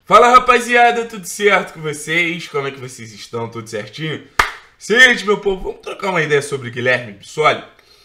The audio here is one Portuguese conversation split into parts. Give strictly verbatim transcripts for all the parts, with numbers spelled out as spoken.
Fala, rapaziada, tudo certo com vocês? Como é que vocês estão? Tudo certinho? Seguinte, meu povo, vamos trocar uma ideia sobre Guilherme Bissoli,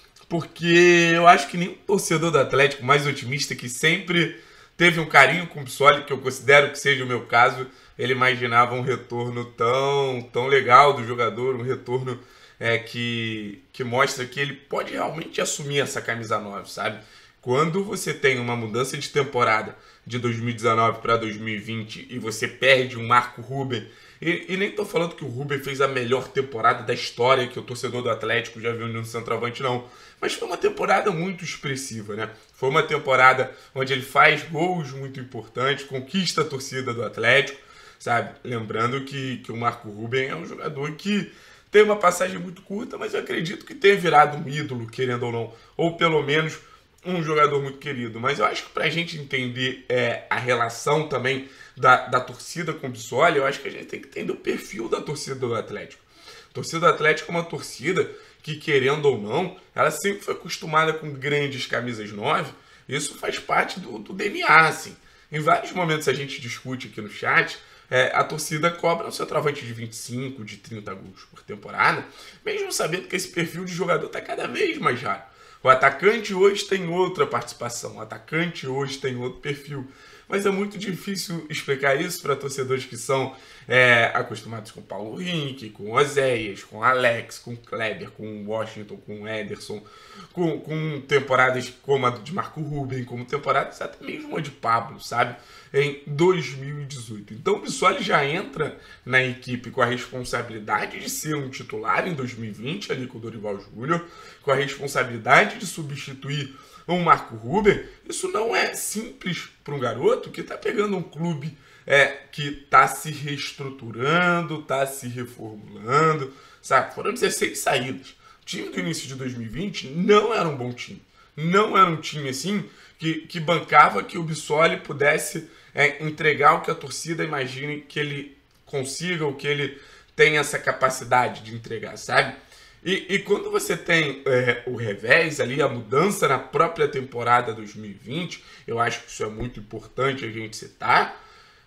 porque eu acho que nenhum torcedor do Atlético mais otimista, que sempre teve um carinho com o Bissoli, que eu considero que seja o meu caso, ele imaginava um retorno tão, tão legal do jogador, um retorno é, que, que mostra que ele pode realmente assumir essa camisa nove, sabe? Quando você tem uma mudança de temporada de dois mil e dezenove para dois mil e vinte e você perde um Marco Ruben, e, e nem tô falando que o Ruben fez a melhor temporada da história que o torcedor do Atlético já viu no centroavante, não. Mas foi uma temporada muito expressiva, né? Foi uma temporada onde ele faz gols muito importantes, conquista a torcida do Atlético, sabe? Lembrando que, que o Marco Ruben é um jogador que tem uma passagem muito curta, mas eu acredito que tenha virado um ídolo, querendo ou não. Ou pelo menos um jogador muito querido. Mas eu acho que pra gente entender é, a relação também da, da torcida com o Bissoli, eu acho que a gente tem que entender o perfil da torcida do Atlético. A torcida do Atlético é uma torcida que, querendo ou não, ela sempre foi acostumada com grandes camisas nove. Isso faz parte do, do D N A, assim. Em vários momentos a gente discute aqui no chat, é, a torcida cobra um centroavante de vinte e cinco, de trinta gols por temporada, mesmo sabendo que esse perfil de jogador está cada vez mais raro. O atacante hoje tem outra participação, o atacante hoje tem outro perfil. Mas é muito difícil explicar isso para torcedores que são é, acostumados com o Paulo Henrique, com o Oséias, com o Alex, com o Kleber, com o Washington, com o Ederson, com, com temporadas como a de Marco Ruben, como temporadas até mesmo a de Pablo, sabe? Em dois mil e dezoito. Então o Bissoli já entra na equipe com a responsabilidade de ser um titular em dois mil e vinte, ali com o Dorival Júnior, com a responsabilidade de substituir um Marco Ruben. Isso não é simples para um garoto que está pegando um clube é, que está se reestruturando, está se reformulando, sabe? Foram dezesseis saídas. O time do início de dois mil e vinte não era um bom time. Não era um time assim que, que bancava que o Bissoli pudesse é, entregar o que a torcida imagine que ele consiga, ou que ele tenha essa capacidade de entregar, sabe? E, e quando você tem é, o revés ali, a mudança na própria temporada dois mil e vinte, eu acho que isso é muito importante a gente citar,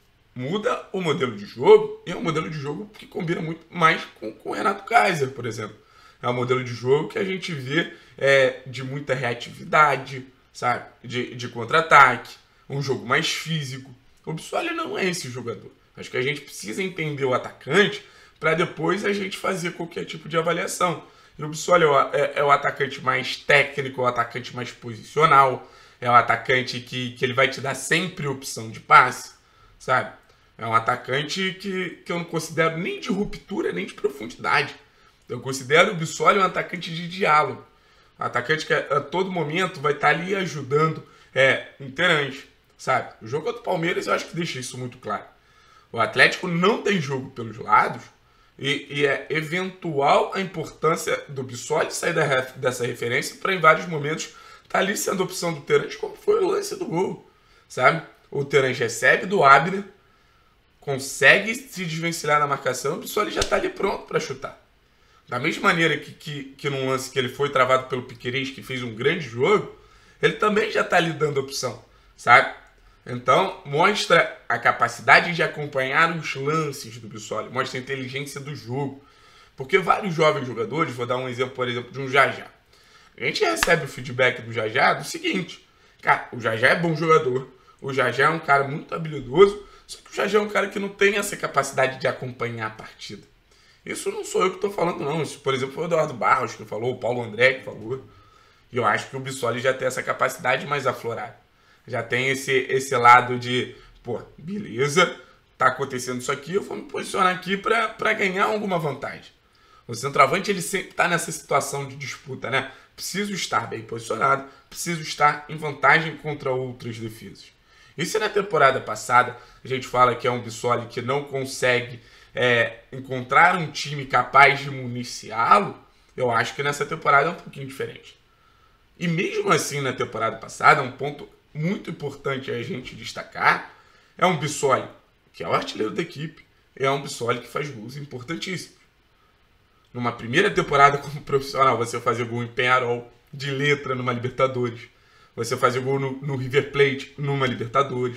muda o modelo de jogo, e é um modelo de jogo que combina muito mais com, com o Renato Kaiser, por exemplo. É um modelo de jogo que a gente vê é, de muita reatividade, sabe? De, de contra-ataque, um jogo mais físico. O Bissoli não é esse jogador. Acho que a gente precisa entender o atacante para depois a gente fazer qualquer tipo de avaliação. E o Bissoli é o, é, é o atacante mais técnico, é o atacante mais posicional, é o atacante que, que ele vai te dar sempre opção de passe, sabe? É um atacante que, que eu não considero nem de ruptura, nem de profundidade. Eu considero o Bissoli um atacante de diálogo. Um atacante que a, a todo momento vai estar ali ajudando, é, interage, sabe? O jogo contra o Palmeiras eu acho que deixa isso muito claro. O Atlético não tem jogo pelos lados, E, e é eventual a importância do Bissoli sair da, dessa referência para em vários momentos estar tá ali sendo a opção do Terence, como foi o lance do gol, sabe? O Terence recebe do Abner, consegue se desvencilhar na marcação, o Bissoli já está ali pronto para chutar. Da mesma maneira que, que, que num lance que ele foi travado pelo Piquerez, que fez um grande jogo, ele também já está ali dando a opção, sabe? Então, mostra a capacidade de acompanhar os lances do Bissoli, mostra a inteligência do jogo. Porque vários jovens jogadores, vou dar um exemplo, por exemplo, de um Jajá. A gente recebe o feedback do Jajá do seguinte: cara, o Jajá é bom jogador, o Jajá é um cara muito habilidoso, só que o Jajá é um cara que não tem essa capacidade de acompanhar a partida. Isso não sou eu que estou falando, não. Isso, por exemplo, foi o Eduardo Barros que falou, o Paulo André que falou. E eu acho que o Bissoli já tem essa capacidade mais aflorada. Já tem esse, esse lado de, pô, beleza, tá acontecendo isso aqui, eu vou me posicionar aqui para ganhar alguma vantagem. O centroavante, ele sempre tá nessa situação de disputa, né? Preciso estar bem posicionado, preciso estar em vantagem contra outras defesas. E se na temporada passada a gente fala que é um Bissoli que não consegue é, encontrar um time capaz de municiá-lo, eu acho que nessa temporada é um pouquinho diferente. E mesmo assim, na temporada passada, um ponto muito importante a gente destacar, é um Bissoli que é o artilheiro da equipe, é um Bissoli que faz gols importantíssimos. Numa primeira temporada como profissional, você fazer gol em Peñarol, de letra numa Libertadores, você fazer gol no, no River Plate numa Libertadores,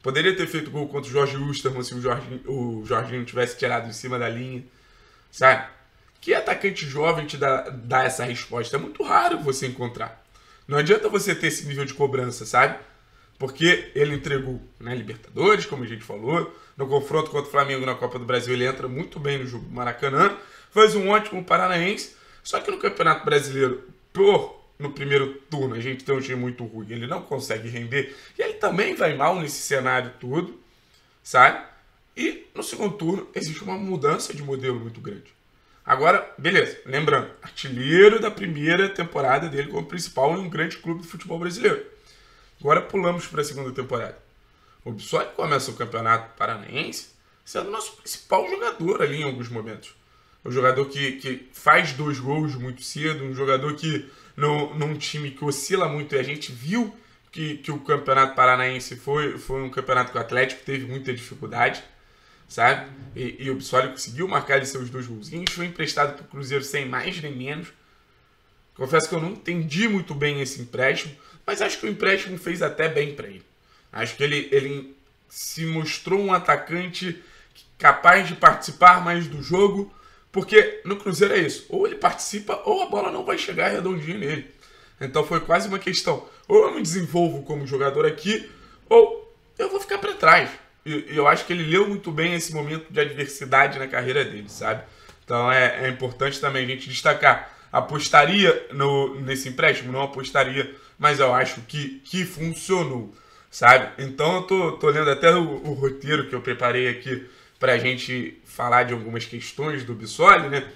Poderia ter feito gol contra o Jorge Usterman se o Jorginho, o Jorginho tivesse tirado em cima da linha, sabe? Que atacante jovem te dá, dá essa resposta? É muito raro você encontrar. Não adianta você ter esse nível de cobrança, sabe? Porque ele entregou na Libertadores, como a gente falou, no confronto contra o Flamengo na Copa do Brasil ele entra muito bem no jogo do Maracanã, faz um ótimo Paranaense, só que no Campeonato Brasileiro, por no primeiro turno a gente tem um time muito ruim, ele não consegue render, e ele também vai mal nesse cenário todo, sabe? E no segundo turno existe uma mudança de modelo muito grande. Agora, beleza, lembrando, artilheiro da primeira temporada dele como principal em um grande clube do futebol brasileiro. Agora pulamos para a segunda temporada. O Bissoli começa o Campeonato Paranaense sendo o nosso principal jogador ali em alguns momentos. Um jogador que, que faz dois gols muito cedo, um jogador que no, num time que oscila muito, e a gente viu que, que o Campeonato Paranaense foi, foi um campeonato que o Atlético teve muita dificuldade, sabe? E, e o Bissoli conseguiu marcar ali seus dois golzinhos, foi emprestado para o Cruzeiro sem mais nem menos. Confesso que eu não entendi muito bem esse empréstimo, mas acho que o empréstimo fez até bem para ele. Acho que ele, ele se mostrou um atacante capaz de participar mais do jogo, porque no Cruzeiro é isso, ou ele participa ou a bola não vai chegar redondinha nele. Então foi quase uma questão, ou eu me desenvolvo como jogador aqui, ou eu vou ficar para trás. E eu acho que ele leu muito bem esse momento de adversidade na carreira dele, sabe? Então é, é importante também a gente destacar. Apostaria no, nesse empréstimo? Não apostaria, mas eu acho que, que funcionou, sabe? Então eu tô, tô lendo até o, o roteiro que eu preparei aqui pra gente falar de algumas questões do Bissoli, né?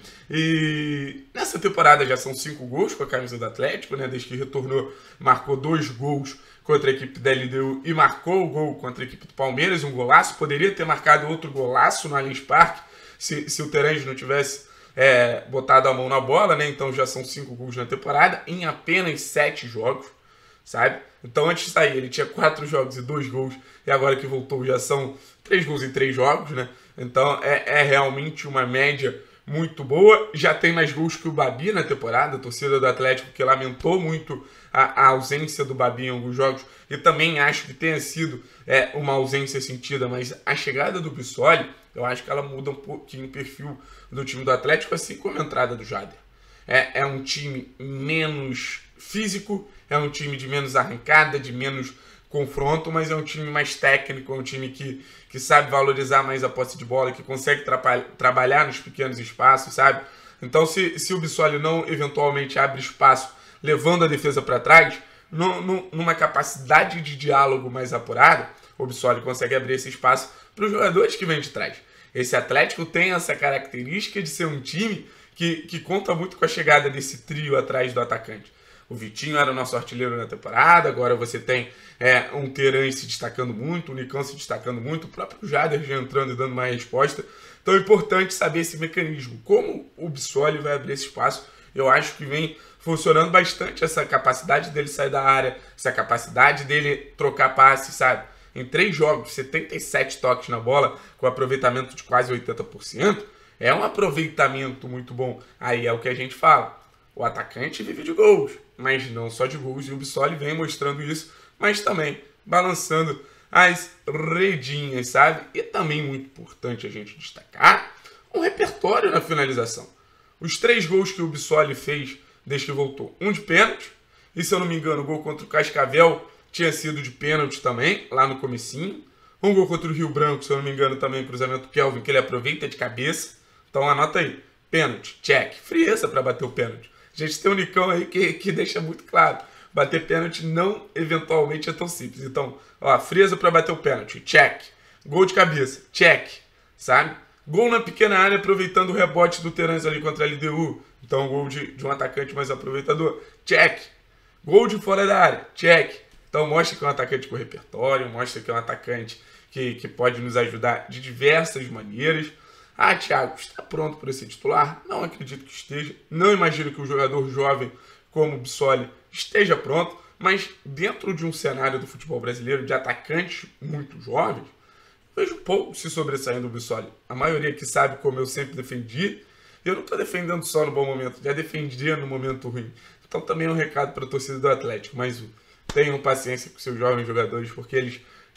E nessa temporada já são cinco gols com a camisa do Atlético, né? Desde que retornou, marcou dois gols contra a equipe da L D U e marcou o gol contra a equipe do Palmeiras, um golaço. Poderia ter marcado outro golaço no Allianz Parque se, se o Terence não tivesse é, botado a mão na bola, né? Então já são cinco gols na temporada em apenas sete jogos, sabe? Então antes de sair ele tinha quatro jogos e dois gols, e agora que voltou já são três gols em três jogos, né? Então é, é realmente uma média muito boa. Já tem mais gols que o Babi na temporada, a torcida do Atlético que lamentou muito a, a ausência do Babi em alguns jogos, e também acho que tenha sido é, uma ausência sentida, mas a chegada do Bissoli, eu acho que ela muda um pouquinho o perfil do time do Atlético, assim como a entrada do Jader. É, é um time menos físico, é um time de menos arrancada, de menos confronto, mas é um time mais técnico, é um time que, que sabe valorizar mais a posse de bola, que consegue tra trabalhar nos pequenos espaços, sabe? Então, se, se o Bissoli não eventualmente abre espaço, levando a defesa para trás, no, no, numa capacidade de diálogo mais apurada, o Bissoli consegue abrir esse espaço para os jogadores que vêm de trás. Esse Atlético tem essa característica de ser um time que, que conta muito com a chegada desse trio atrás do atacante. O Vitinho era o nosso artilheiro na temporada, agora você tem é, um Terence se destacando muito, o Nicão se destacando muito, o próprio Jader já entrando e dando mais resposta. Então é importante saber esse mecanismo. Como o Bissoli vai abrir esse espaço, eu acho que vem funcionando bastante essa capacidade dele sair da área, essa capacidade dele trocar passe, sabe? Em três jogos, setenta e sete toques na bola, com aproveitamento de quase oitenta por cento, é um aproveitamento muito bom. Aí é o que a gente fala. O atacante vive de gols, mas não só de gols, e o Bissoli vem mostrando isso, mas também balançando as redinhas, sabe? E também muito importante a gente destacar um repertório na finalização. Os três gols que o Bissoli fez desde que voltou, um de pênalti, e se eu não me engano o gol contra o Cascavel tinha sido de pênalti também, lá no comecinho. Um gol contra o Rio Branco, se eu não me engano também, cruzamento Kelvin, que ele aproveita de cabeça. Então anota aí, pênalti, check, frieza para bater o pênalti. A gente tem um Nicão aí que, que deixa muito claro, bater pênalti não eventualmente é tão simples. Então, ó, frieza para bater o pênalti, check. Gol de cabeça, check, sabe? Gol na pequena área aproveitando o rebote do Terence ali contra a L D U. Então, gol de, de um atacante mais aproveitador, check. Gol de fora da área, check. Então mostra que é um atacante com repertório, mostra que é um atacante que, que pode nos ajudar de diversas maneiras. Ah, Thiago, está pronto para ser titular? Não acredito que esteja. Não imagino que um jogador jovem como o Bissoli esteja pronto, mas dentro de um cenário do futebol brasileiro de atacantes muito jovens, vejo pouco se sobressaindo o Bissoli. A maioria que sabe como eu sempre defendi, eu não estou defendendo só no bom momento, já defendia no momento ruim. Então também é um recado para a torcida do Atlético, mais um. Tenham paciência com seus jovens jogadores, porque eles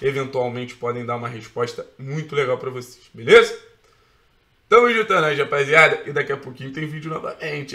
eventualmente podem dar uma resposta muito legal para vocês, beleza? Tamo juntando, rapaziada, e daqui a pouquinho tem vídeo novamente.